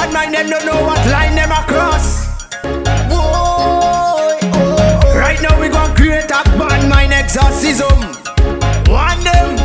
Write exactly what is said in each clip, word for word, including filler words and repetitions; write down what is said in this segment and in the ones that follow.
bad mind, them don't know what line them across. Boy, oh. Right now we gon' create a bad mind exorcism. One them.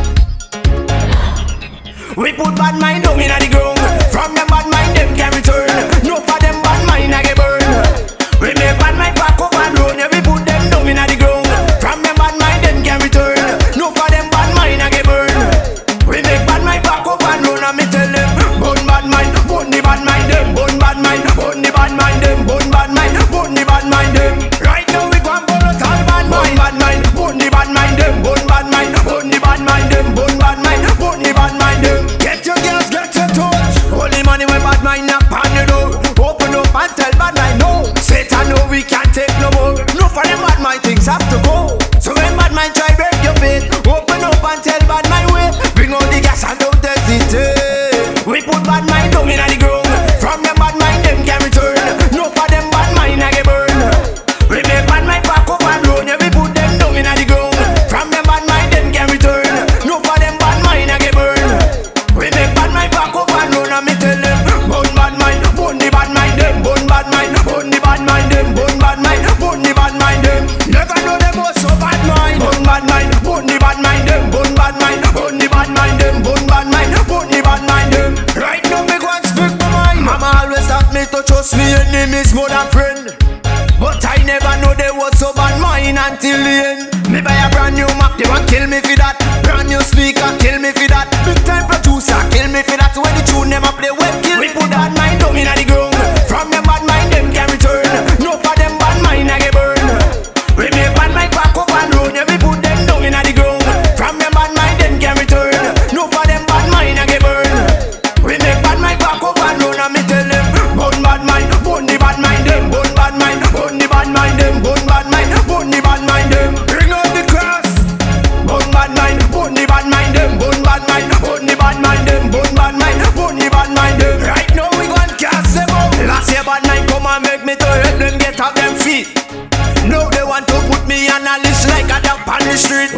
We put bad mind down in the ground. From them bad mind them can return. No for them bad mind I get burn. We make bad mind back up and run. Yeah, we put them down in the ground. From them bad mind them can return. No for them bad mind I get burn. We make bad mind back up and run. And me tell them, bun bad mind, bun the bad mind them, bun bad mind, bun the bad mind them, bun bad mind, bun the bad mind them. Right now we gon' burn out all bad mind, bad mind, bun the bad mind them, bun bad mind, bun the bad mind them, bun bad mind, bun the bad mind them. Get your girls, get your touch. Holy money when bad mind knock on your door. Open up and tell bad mind no. Satan know we can't take no more. No for them bad mind things have to go. So when bad mind try break your faith, open up and tell bad mind wait. Bring all the gas and don't hesitate. We put bad mind down in the ground. From them bad mind them can return. No for them bad mind I get burn. We make bad mind back up and run. Yeah, we put them down in the ground. From them bad mind them can return. No for them bad mind I get burn. We make bad mind back up and run. And me tell them, bun bad mind, bun the bad mind them, bun bad mind, bun the bad mind them, bun bad mind, bun the bad mind them. Never know them was so bad mind. Bun bad mind, bun the bad mind them, bun bad mind, bun the bad mind them, bun bad mind, bun the bad mind them. Right now me go and speak my mind. Mama always taught me to trust me enemies more than friend. But I never know they was so bad mind until the end. Me buy a brand new Mac, they want kill me for that. Brand new speaker, kill me for that. Big time producer, kill me for that. When the tune never play well, kill me. We put that mind down in the ground. From them bad mind, them can return. No for them bad mind, I get burn. We make bad mind back up and run. Yeah, we put them down in the ground. From them bad mind, them can return. No for them bad mind, I get burn. We make bad mind back up and run. And me tell them, bun bad mind, bun the bad mind them, bun bad mind, bun the bad mind them, bun bad mind, bun the bad mind them. Bring out the cross. Bun bad mind, bun the bad mind them, bun bad mind, bun the bad mind them, bun bad mind, bun the bad mind them. Right now we gon' cast them out. Last year bad mind come and make me to help them get off them feet. Now they want to put me on a list like a dog on the street.